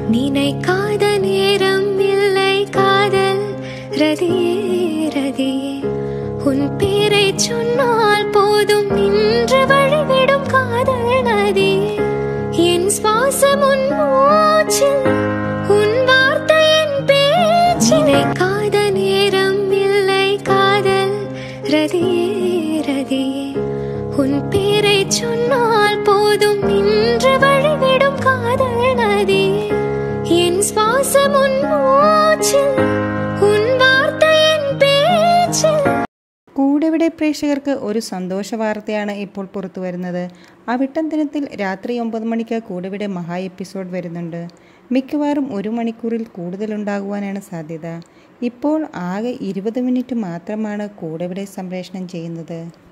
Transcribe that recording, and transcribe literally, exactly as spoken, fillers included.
நினைக்காத நேரம் இல்லை காதல் ரதியே ரதியே உன் பேரை சொன்னால் போதும் நின்று வழிவிடும் காதல் நதியே என் சுவாசம் உன் மூச்சில் உன் வார்த்தை என் பேச்சு நினைக்காத நேரம் இல்லை காதல் ரதியே ரதியே உன் பேரை சொன்னால் போதும் நின்று வழிவிடும் காதல் நதியே என் சுவாசம் உன் மூச்சில் ഉൻ വാർത്ത എൻ പേച്ചിൽ. കൂടെവിടെ പ്രേക്ഷകർക്ക് ഒരു സന്തോഷ വാർത്തയാണ് ഇപ്പോൾ പുറത്തു വരുന്നത്. അവിട്ടം ദിനത്തിൽ രാത്രി ഒമ്പത് മണിക്ക് കൂടെവിടെ മഹാ എപ്പിസോഡ് വരുന്നുണ്ട്. മിക്കവാറും ഒരു മണിക്കൂറിൽ കൂടുതലുണ്ടാകുവാനാണ് സാധ്യത. ഇപ്പോൾ ആകെ ഇരുപത് മിനിറ്റ് മാത്രമാണ് കൂടെവിടെ സംപ്രേഷണം ചെയ്യുന്നത്.